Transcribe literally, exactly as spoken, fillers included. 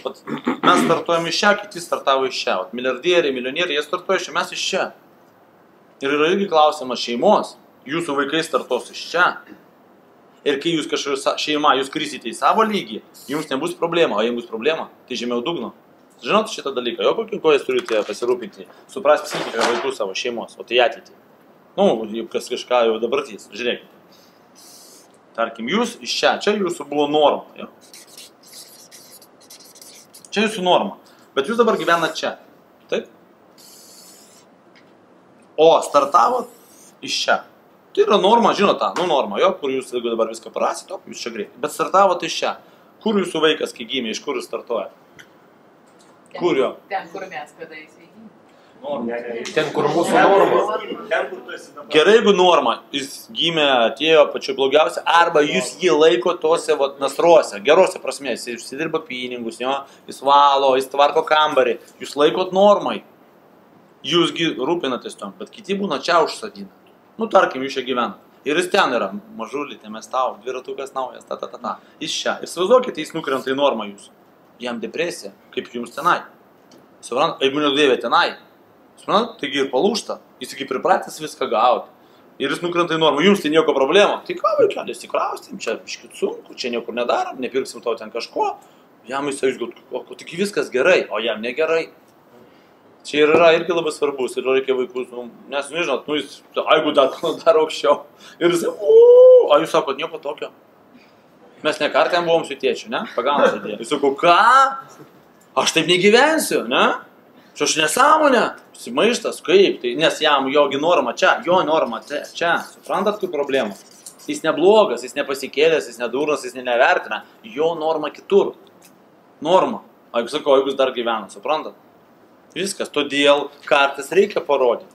vat, mes startuojam iš čia, kiti startavo iš čia. Vat, milijardieriai, milijonieriai, jie startuoja iš čia, mes iš čia. Ir yra irgi klausimas šeimos, jūsų vaikai startuos iš čia. Ir kai jūs kažkokia šeima, jūs krisite į savo lygį, jums nebus problema, o jei bus problema, tai žemiau dugno. Žinot šitą dalyką, jo kokiu ko jūs turite pasirūpinti, suprast psichiką vaikų savo šeimos, o tai ateitį. Nu, kas kažką jau dabartys, žiūrėkite. Tarkim, jūs iš čia, čia jūsų buvo norma, jo. Čia jūsų norma, bet jūs dabar gyvenat čia, taip? O startavot iš čia. Tai yra norma, žinot tą, nu norma, jo, kur jūs dabar viską parasit, o jūs čia greitai. Bet startavot iš čia. Kur jūsų vaikas, kai gimė, iš kur jūs startuoja? Kur jo? Ten, kur mes, kada jis įgimė. Ten, kur mūsų norma. Gerai, jeigu norma, jis gimė, atėjo pačiu blogiausia, arba jūs jį laiko tose vat, nasruose, gerose prasmės, jis užsidirba pinigus, jo, jis valo, jis tvarko kambarį, jūs laikot normai. Jūsgi rūpinatės tom, bet kiti būna čia užsadina. Nu, tarkim, jūs čia gyvena. Ir jis ten yra, mažulytė, mes tau, dviratukas naujas, ta, ta, ta, ta. Jis čia. Ir įsivaizduokite, jis nukrenta į normą jūsų. Jam depresija, kaip jums tenai. Suprant, jeigu nedavė tenai, suprant, taigi ir palūšta. Jis iki pripratęs viską gauti. Ir jis nukrenta į normą, jums tai nieko problema. Tai ką, vaikelės, įkraustėm, čia biškit sunku, čia niekur nedarom, nepirksim tau ten kažko. Jam jis išgaut, o tik viskas gerai, o jam negerai. Čia ir yra irgi labai svarbus, ir reikia vaikus, nu, nes, nu, žinot, nu, jis, jeigu dar, dar aukščiau, ir jis, uuu, o jūs sakot, nieko tokio. Mes ne kartą buvom su tėčiu, ne, pagauna žadėjo. Jis sako, ką? Aš taip negyvensiu, ne? Čia aš nesąmonė, simaištas, kaip, tai, nes jam jogi norma čia, jo norma čia, čia, suprantat, kur problema. Jis neblogas, jis nepasikėlęs, jis nedurnas, jis nevertina, jo norma kitur. Norma. O jeigu sako, jeigu jis dar gyvena, suprantat? Viskas, todėl kartais reikia parodyti.